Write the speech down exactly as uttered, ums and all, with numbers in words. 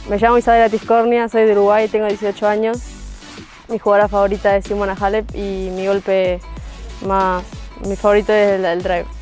Me llamo Isabela Tiscornia, soy de Uruguay, tengo dieciocho años. Mi jugadora favorita es Simona Halep y mi golpe más, mi favorito es el, el drive.